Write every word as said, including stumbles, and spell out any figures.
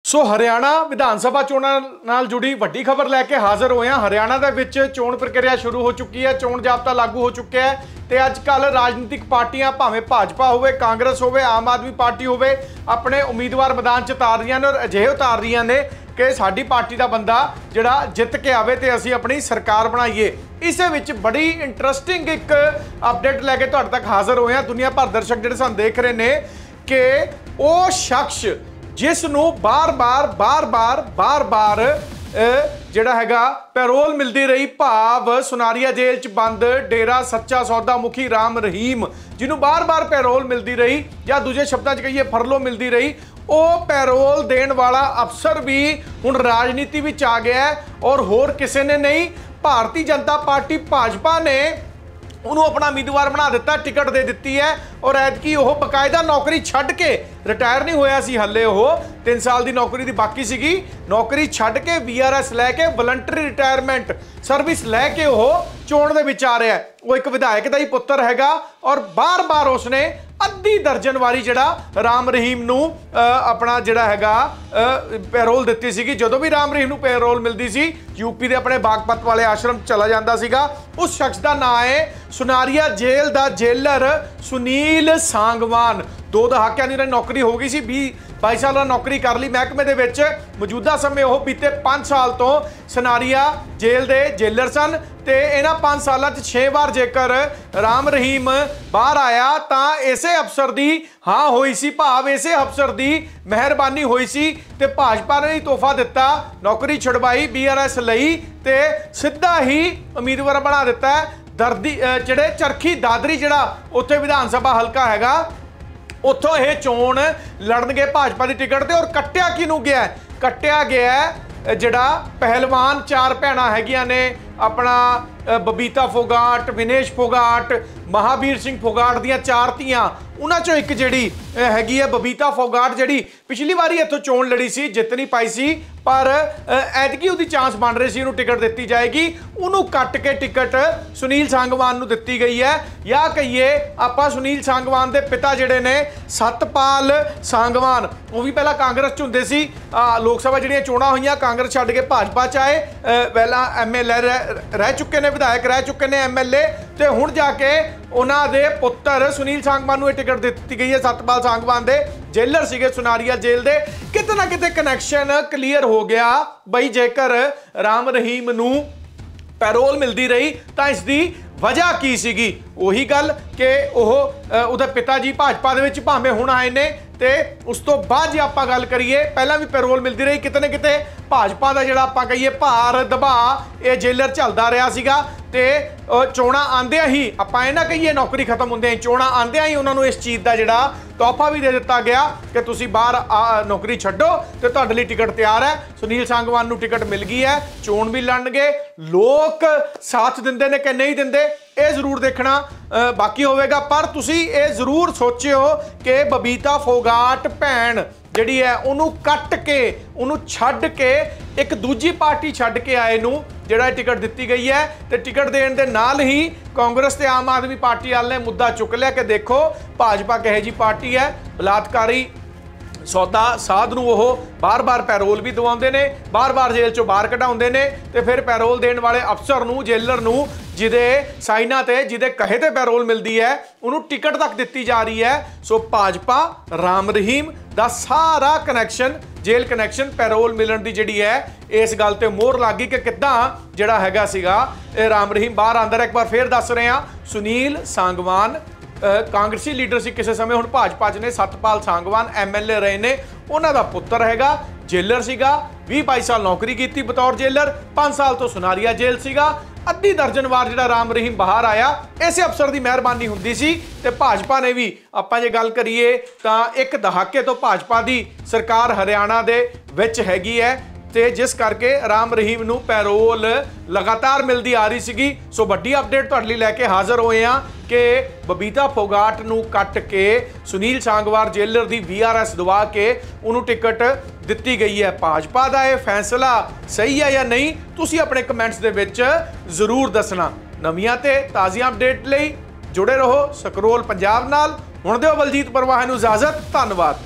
सो हरियाणा विधान सभा चोणां नाल जुड़ी वड्डी खबर लैके हाज़र होए हैं। हरियाणा दे विच चोण प्रक्रिया शुरू हो चुकी है, चोण जाब्ता लागू हो चुका है ते अजकल राजनीतिक पार्टियां भावें भाजपा होवे, कांग्रेस होवे, आम आदमी पार्टी होवे अपने उम्मीदवार मैदान च उतार रही ने और अजिहे उतार रही ने कि साडी पार्टी का बंदा जिहड़ा जित के आवे ते असीं अपनी सरकार बनाईए। इस विच बड़ी इंटरस्टिंग एक अपडेट लैके तुहाडे तक हाज़र होए हैं। दुनिया भर दर्शक जिहड़े सानूं देख रहे ने कि वो शख्स जिस नूं बार बार बार बार बार बार जिहड़ा हैगा पैरोल मिलती रही, भाव सुनारिया जेल च बंद डेरा सच्चा सौदा मुखी राम रहीम जिन्हों बार बार पैरोल मिलती रही या दूजे शब्दों च कहिए फरलो मिलती रही, वो पैरोल देने वाला अफसर भी हुण राजनीति विच आ गया है और होर किसी ने नहीं, भारतीय जनता पार्टी भाजपा ने उन्होंने अपना उम्मीदवार बना दिता, टिकट दे दी है और ऐतकी वो बकायदा नौकरी छड्ड के रिटायर नहीं होया सी, हले वो तीन साल की नौकरी की बाकी सीगी, नौकरी छड्ड के वी आर एस लैके वलंटरी रिटायरमेंट सर्विस लैके वो चोण दे विच आ रहा है। वो एक विधायक का ही पुत्र हैगा और बार बार उसने अद्धी दर्जन वारी जिहड़ा राम रहीम नूं अपना जिहड़ा हैगा पैरोल दित्ती सीगी। जदों भी राम रहीम नूं पैरोल मिलती सी यूपी के अपने बागपत वाले आश्रम चला जाता सीगा। उस शख्स का नाम है सुनारिया जेल का जेलर सुनील सांगवान। दो दहाकियां दी नौकरी हो गई सी, भी बाई साल नौकरी कर ली महकमे दे विच। मौजूदा समय वो बीते पांच साल तो सुनारिया जेल के जेलर सन ते इन्हां पांच सालों च छे बार जेकर राम रहीम बाहर आया तो इसे अफसर की हाँ हुई सी, भाव इसे अफसर की मेहरबानी हुई सी ते भाजपा ने ही तोहफा दिता, नौकरी छुड़वाई, बी आर एस लई ते सीधा ही उम्मीदवार बना दिता है। दर्दी जिहड़े चरखी दादरी जिहड़ा उत्थे विधान सभा हल्का हैगा उत्थों यह चोण लड़नगे भाजपा की टिकट ते और कट्टिया किनूं गया है, कट्टिया गया है जिहड़ा पहलवान चार भैणां हैगियां ने अपना बबीता फोगाट, विनेश फोगाट, महावीर सिंह फोगाट दियां चार धीआं, उन्हां चों एक जिहड़ी हैगी है बबीता फोगाट जिहड़ी पिछली बारी इत्थों चोण लड़ी सी, जित नहीं पाई सी, पर ऐतकी उहदी चांस बन रही सी उहनूं टिकट दित्ती जाएगी, उहनूं कट के टिकट सुनील सांगवान नूं दित्ती गई है। या कहिए आपां सुनील सांगवान दे पिता जिहड़े ने सतपाल सांगवान, वो भी पहला कांग्रेस च हुंदे सी, लोक सभा जिहड़ियां चोणां होईयां कांग्रेस छड्ड के भाजपा च आए, पहला एम एल ए रह चुके ने, विधायक रह चुके ने, एम एल ए ते हुण जाके उन्हां दे पुत्तर सुनील सांगवान नूं टिकट दित्ती गई है। सतपाल सांगवान दे जेलर सीगे सुनारिया जेल दे, किते ना किते कनैक्शन क्लीयर हो गया बई जेकर राम रहीम नूं पैरोल मिलती रही तो इसकी वजह की सीगी। उही गल कि ओह उहदे पिता जी भाजपा दे विच भावें हुण आए ने ते उस तो बाद जे आपां गल करिए पहलां भी पैरोल मिलती रही, किते ना किते भाजपा का जिहड़ा आपां कहिए भार दबाव ये जेलर झलदा रहा सीगा ते चोणां आंदियां ही आपां इह ना कहिए नौकरी खत्म हुंदियां ही, चोणां आंदियां ही उन्हां नूं इस चीज़ का जिहड़ा तोहफा भी दे दिता गया कि तुसीं बाहर नौकरी छड्डो ते तुहाडे लई टिकट तैयार है। सुनील सांगवान नूं टिकट मिल गई है, चोण भी लड़नगे, लोक साथ दिंदे ने कि नहीं दिंदे ये जरूर देखना बाकी होवेगा। पर तुसी ये जरूर सोचियो कि बबीता फोगाट भैन जिहड़ी है उन्होंने कट के उन्होंने छड्ड के एक दूजी पार्टी छड्ड के आए नूं जिहड़ा टिकट दित्ती गई है ते टिकट देण दे नाल ही कांग्रेस ते आम आदमी पार्टी वाले ने मुद्दा चुक लिया कि देखो भाजपा किहो जी पार्टी है, बलात्कारी सौदा साध नूं वो बार बार पैरोल भी दवाउंदे ने, बार बार जेल चों बाहर कढाउंदे ने ते फिर पैरोल देण वाले अफसर नूं जेलर नूं जिहदे साइनां ते जिहदे कहे ते पैरोल मिलती है उन्होंने टिकट तक दित्ती जा रही है। सो भाजपा राम रहीम दा सारा कनैक्शन जेल कनैक्शन पैरोल मिलण दी जिहड़ी है इस गल ते मोहर लग गई कि किद्दां जिहड़ा हैगा सीगा राम रहीम बाहर आंदा। एक बार फिर दस रहे हैं सुनील सांगवान कांग्रेसी लीडर से किसी समय हुण भाजपा च ने, Satpal Sangwan M L A रहे ने, उन्हां दा पुत्तर हैगा जेलर सीगा, भी बाई साल नौकरी की बतौर जेलर, पांच साल तो सुनारिया जेल सीगा, अद्धी दर्जन वार जिहड़ा राम रहीम बाहर आया इस अफसर की मेहरबानी हुंदी सी ते भाजपा ने भी आपां जे गल करिए तां एक दहाके तो भाजपा की सरकार हरियाणा दे विच हैगी है ते जिस करके राम रहीम नूं पैरोल लगातार मिलती आ रही सीगी। सो वड्डी अपडेट तुहाडे लई लैके हाज़र होए हां कि बबीता फोगाट नूं कट के सुनील सांगवान जेलर दी वी आर एस दवा के उन्होंने टिकट दित्ती गई है। भाजपा का यह फैसला सही है या नहीं, तुसीं अपने कमेंट्स दे विच जरूर दसना। नवीआं ते ताज़ियां अपडेट लई जुड़े रहो स्क्रोल पंजाब नाल। हुण दिओ बलजीत परवाह नूं इजाजत, धन्नवाद।